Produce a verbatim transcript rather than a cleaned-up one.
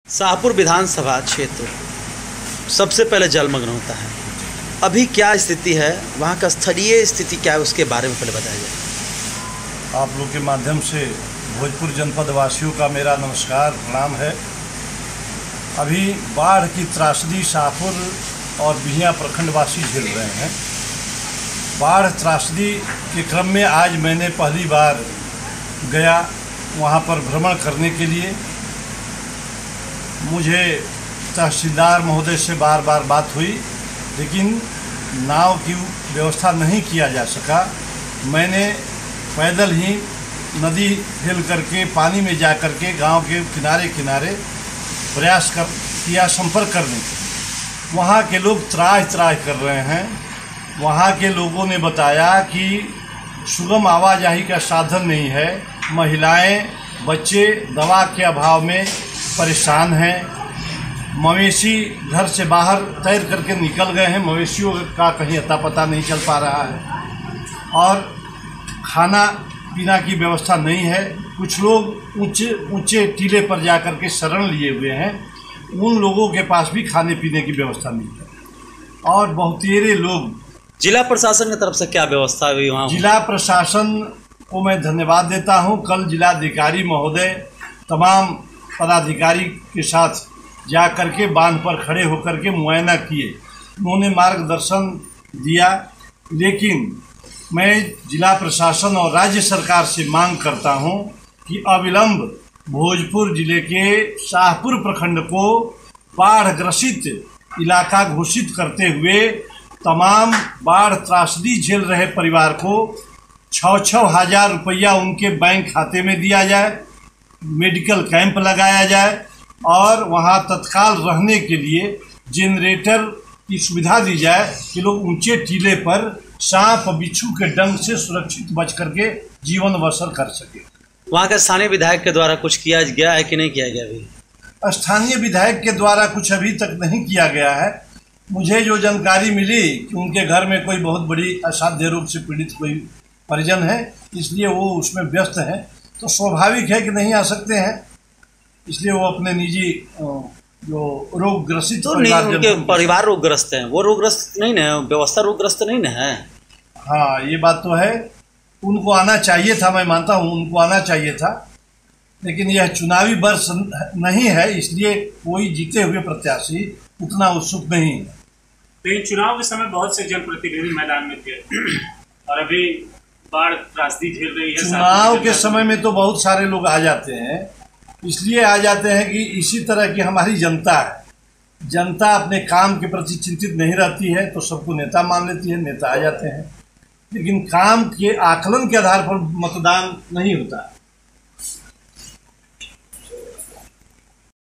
शाहपुर विधानसभा क्षेत्र सबसे पहले जलमग्न होता है। अभी क्या स्थिति है, वहाँ का स्थलीय स्थिति क्या है, उसके बारे में पहले बताइए। आप लोग के माध्यम से भोजपुर जनपद वासियों का मेरा नमस्कार प्रणाम है। अभी बाढ़ की त्रासदी शाहपुर और बिहियां प्रखंड वासी झेल रहे हैं। बाढ़ त्रासदी के क्रम में आज मैंने पहली बार गया वहाँ पर भ्रमण करने के लिए। मुझे तहसीलदार महोदय से बार बार बात हुई, लेकिन नाव की व्यवस्था नहीं किया जा सका। मैंने पैदल ही नदी हिल करके पानी में जा कर के गाँव के किनारे किनारे प्रयास कर किया संपर्क करने का। वहाँ के लोग त्राह त्राह कर रहे हैं। वहाँ के लोगों ने बताया कि सुगम आवाजाही का साधन नहीं है। महिलाएं, बच्चे दवा के अभाव में परेशान हैं। मवेशी घर से बाहर तैर करके निकल गए हैं। मवेशियों का कहीं अता पता नहीं चल पा रहा है और खाना पीना की व्यवस्था नहीं है। कुछ लोग ऊंचे ऊंचे टीले पर जा कर के शरण लिए हुए हैं। उन लोगों के पास भी खाने पीने की व्यवस्था नहीं है और बहुतेरे लोग। जिला प्रशासन की तरफ से क्या व्यवस्था हुई वहाँ? जिला प्रशासन को मैं धन्यवाद देता हूँ। कल जिलाधिकारी महोदय तमाम पदाधिकारी के साथ जा कर के बांध पर खड़े होकर के मुआयना किए। उन्होंने मार्गदर्शन दिया, लेकिन मैं जिला प्रशासन और राज्य सरकार से मांग करता हूं कि अविलंब भोजपुर जिले के शाहपुर प्रखंड को बाढ़ ग्रसित इलाका घोषित करते हुए तमाम बाढ़ त्रासदी झेल रहे परिवार को छः छः हजार रुपया उनके बैंक खाते में दिया जाए, मेडिकल कैंप लगाया जाए और वहां तत्काल रहने के लिए जनरेटर की सुविधा दी जाए कि लोग ऊंचे टीले पर सांप बिच्छू के डंक से सुरक्षित बच करके जीवन बसर कर सके। वहाँ के स्थानीय विधायक के द्वारा कुछ किया गया है कि नहीं किया गया? अभी स्थानीय विधायक के द्वारा कुछ अभी तक नहीं किया गया है। मुझे जो जानकारी मिली कि उनके घर में कोई बहुत बड़ी असाध्य रोग से पीड़ित कोई परिजन है, इसलिए वो उसमें व्यस्त है, तो स्वाभाविक है कि नहीं आ सकते हैं। इसलिए वो अपने निजी जो रोगग्रसित तो नहीं, उनके परिवार रोगग्रस्त हैं, वो रोगग्रस्त नहीं ना, व्यवस्था रोगग्रस्त नहीं ना है। हाँ, ये बात तो है। उनको आना चाहिए था, मैं मानता हूँ उनको आना चाहिए था, लेकिन यह चुनावी वर्ष नहीं है, इसलिए कोई जीते हुए प्रत्याशी उतना उत्सुक नहीं है। लेकिन चुनाव के समय बहुत से जनप्रतिनिधि मैदान में थे और अभी बाढ़ त्रासदी झेल रही है। चुनाव के समय में तो बहुत सारे लोग आ जाते हैं, इसलिए आ जाते हैं कि इसी तरह की हमारी जनता है। जनता अपने काम के प्रति चिंतित नहीं रहती है तो सबको नेता मान लेती है, नेता आ जाते हैं, लेकिन काम के आकलन के आधार पर मतदान नहीं होता।